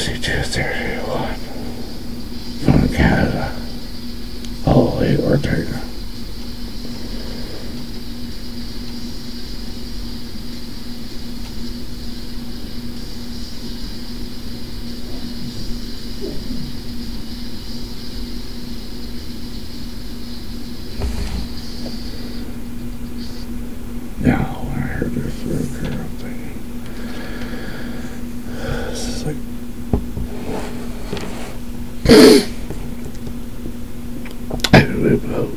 6231 from Canada. Holy Ortega. Now, when I heard this record, I'm thinking, this is like, I really about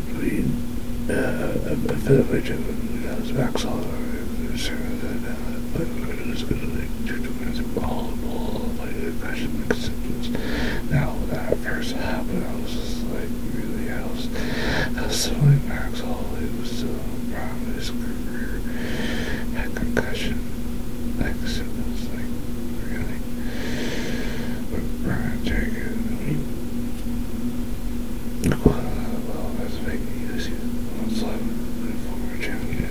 a bit of a joke, was back all but it was good to like, 2 minutes of volleyball, like, the question, like, acceptance. Now, when that first happened, I was just like, really, I was so like, Max Hall, it was still proud of his career, had concussion, like, acceptance, like, really. But Brian Jenkins, well, that's fake news. It's like former champion,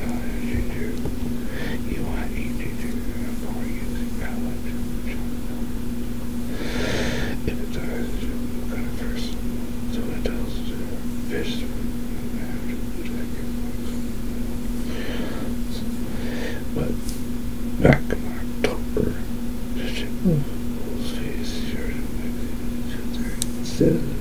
you want EG2, former using ballot. If it dies, you'll kind of first. So it tells you fish but back in October, Bull's face started instead of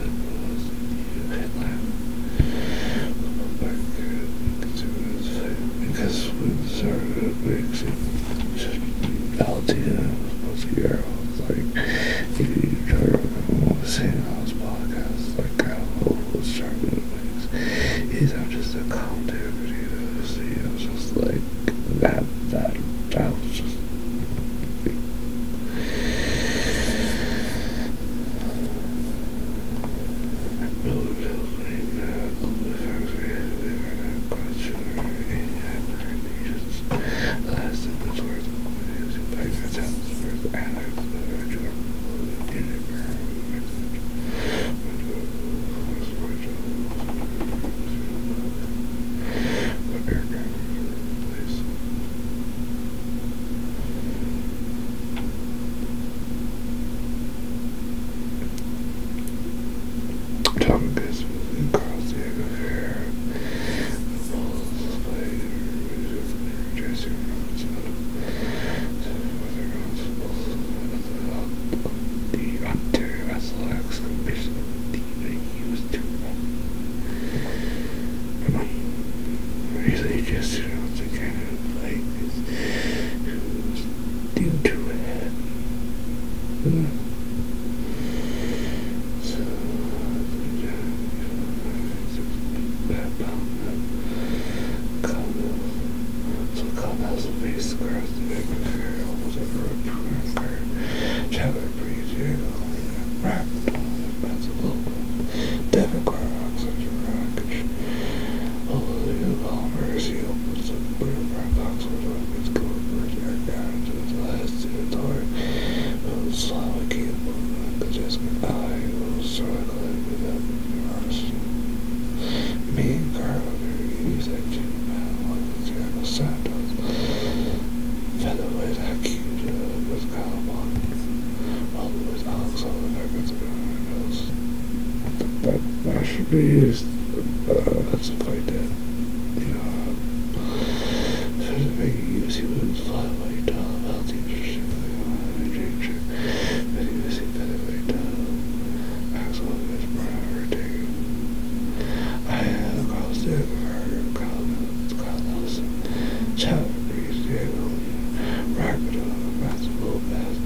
because when it started at Wix, it just Valentina was supposed to be like, if you try to say it on this podcast, like, I don't know what started at Wix. He's not just a commentator, but he was just like, that was just that should be used. That's a fight that, you know, so to make UFC women's flyweight title, about the interesting but UFC featherweight title, Maxwell against Brian Ortega. I had Carl Stigler, Kyle Nelson, Chad Breeze, Diego, Rakido, Matthew Lopez,